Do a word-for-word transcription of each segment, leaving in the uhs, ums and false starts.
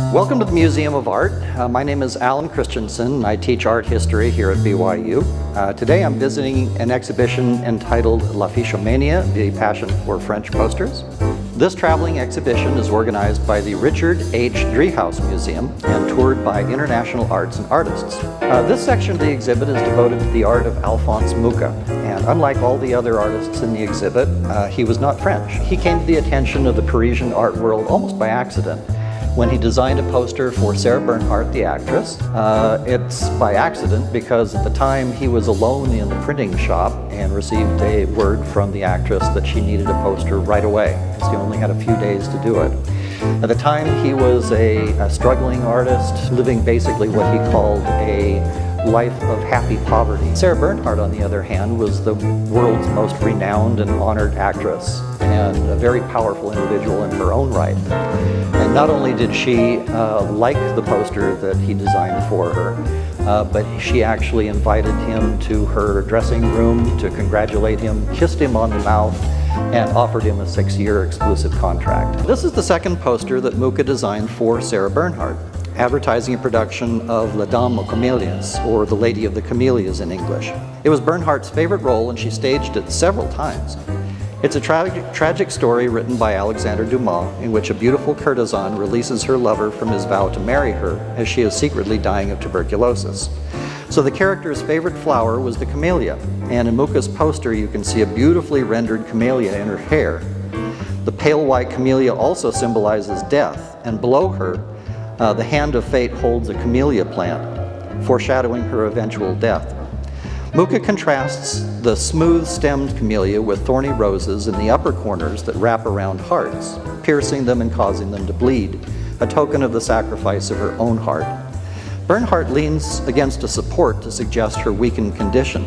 Welcome to the Museum of Art. Uh, my name is Alphonse Christenson and I teach art history here at B Y U. Uh, today I'm visiting an exhibition entitled La Fichomania, the Passion for French Posters. This traveling exhibition is organized by the Richard H. Driehaus Museum and toured by international arts and artists. Uh, this section of the exhibit is devoted to the art of Alphonse Mucha, and unlike all the other artists in the exhibit, uh, he was not French. He came to the attention of the Parisian art world almost by accident when he designed a poster for Sarah Bernhardt, the actress. Uh, it's by accident because at the time he was alone in the printing shop and received a word from the actress that she needed a poster right away, because he only had a few days to do it. At the time he was a, a struggling artist, living basically what he called a life of happy poverty. Sarah Bernhardt, on the other hand, was the world's most renowned and honored actress and a very powerful individual in her own right. And not only did she uh, like the poster that he designed for her, uh, but she actually invited him to her dressing room to congratulate him, kissed him on the mouth, and offered him a six-year exclusive contract. This is the second poster that Mucha designed for Sarah Bernhardt, advertising a production of La Dame Aux Camelias, or The Lady of the Camellias in English. It was Bernhardt's favorite role and she staged it several times. It's a tragic, tragic story written by Alexander Dumas in which a beautiful courtesan releases her lover from his vow to marry her as she is secretly dying of tuberculosis. So the character's favorite flower was the camellia, and in Mucha's poster you can see a beautifully rendered camellia in her hair. The pale white camellia also symbolizes death, and below her uh, the hand of fate holds a camellia plant, foreshadowing her eventual death. Mucha contrasts the smooth-stemmed camellia with thorny roses in the upper corners that wrap around hearts, piercing them and causing them to bleed, a token of the sacrifice of her own heart. Bernhardt leans against a support to suggest her weakened condition.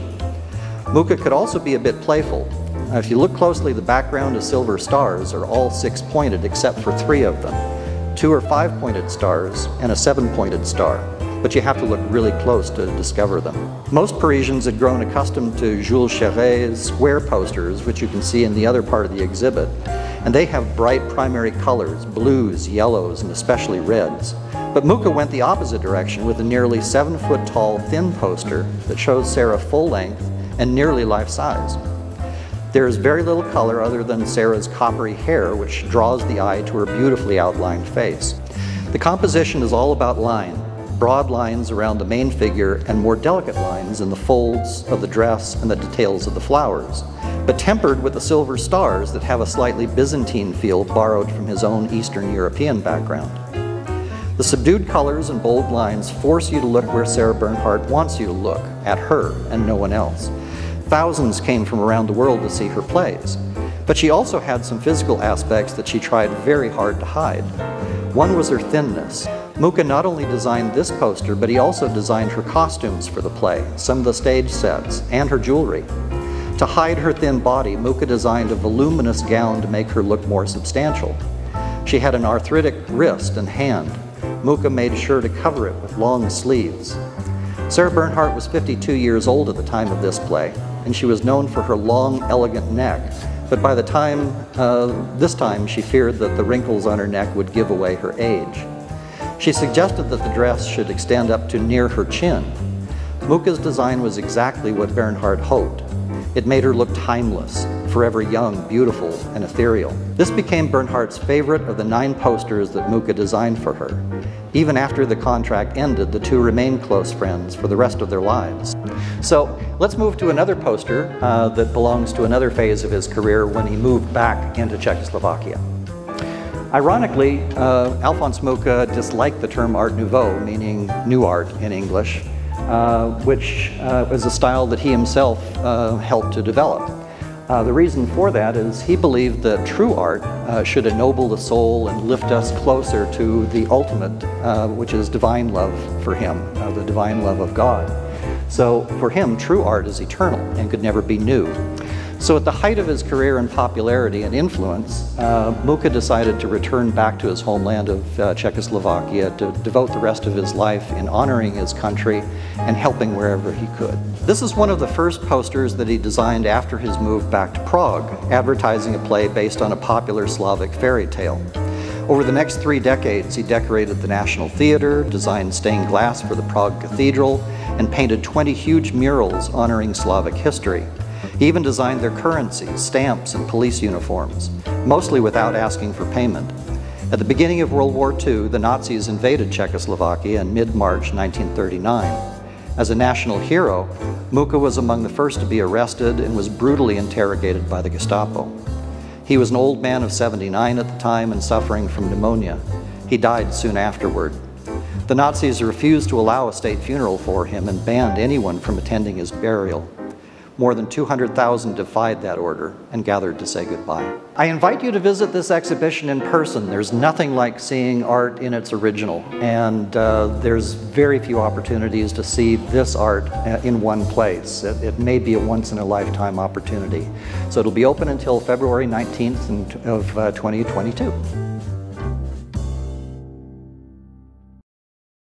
Mucha could also be a bit playful. Now, if you look closely, the background of silver stars are all six-pointed except for three of them. Two are five-pointed stars and a seven-pointed star, but you have to look really close to discover them. Most Parisians had grown accustomed to Jules Chevre's square posters, which you can see in the other part of the exhibit, and they have bright primary colors, blues, yellows, and especially reds. But Mucha went the opposite direction with a nearly seven foot tall thin poster that shows Sarah full length and nearly life size. There is very little color other than Sarah's coppery hair, which draws the eye to her beautifully outlined face. The composition is all about line, broad lines around the main figure and more delicate lines in the folds of the dress and the details of the flowers, but tempered with the silver stars that have a slightly Byzantine feel borrowed from his own Eastern European background. The subdued colors and bold lines force you to look where Sarah Bernhardt wants you to look, at her and no one else. Thousands came from around the world to see her plays, but she also had some physical aspects that she tried very hard to hide. One was her thinness. Mucha not only designed this poster, but he also designed her costumes for the play, some of the stage sets, and her jewelry. To hide her thin body, Mucha designed a voluminous gown to make her look more substantial. She had an arthritic wrist and hand. Mucha made sure to cover it with long sleeves. Sarah Bernhardt was fifty-two years old at the time of this play, and she was known for her long, elegant neck. But by the time, uh, this time, she feared that the wrinkles on her neck would give away her age. She suggested that the dress should extend up to near her chin. Mucha's design was exactly what Bernhardt hoped. It made her look timeless, forever young, beautiful, and ethereal. This became Bernhardt's favorite of the nine posters that Mucha designed for her. Even after the contract ended, the two remained close friends for the rest of their lives. So let's move to another poster uh, that belongs to another phase of his career when he moved back into Czechoslovakia. Ironically, uh, Alphonse Mucha disliked the term Art Nouveau, meaning new art in English, uh, which uh, was a style that he himself uh, helped to develop. Uh, the reason for that is he believed that true art uh, should ennoble the soul and lift us closer to the ultimate, uh, which is divine love for him, uh, the divine love of God. So for him, true art is eternal and could never be new. So at the height of his career and popularity and influence, uh, Mucha decided to return back to his homeland of uh, Czechoslovakia to devote the rest of his life in honoring his country and helping wherever he could. This is one of the first posters that he designed after his move back to Prague, advertising a play based on a popular Slavic fairy tale. Over the next three decades, he decorated the National Theatre, designed stained glass for the Prague Cathedral, and painted twenty huge murals honoring Slavic history. He even designed their currencies, stamps, and police uniforms, mostly without asking for payment. At the beginning of World War Two, the Nazis invaded Czechoslovakia in mid-March nineteen thirty-nine. As a national hero, Mucha was among the first to be arrested and was brutally interrogated by the Gestapo. He was an old man of seventy-nine at the time and suffering from pneumonia. He died soon afterward. The Nazis refused to allow a state funeral for him and banned anyone from attending his burial. More than two hundred thousand defied that order and gathered to say goodbye. I invite you to visit this exhibition in person. There's nothing like seeing art in its original, and uh, there's very few opportunities to see this art in one place. It, it may be a once-in-a-lifetime opportunity. So it'll be open until February nineteenth of uh, twenty twenty-two.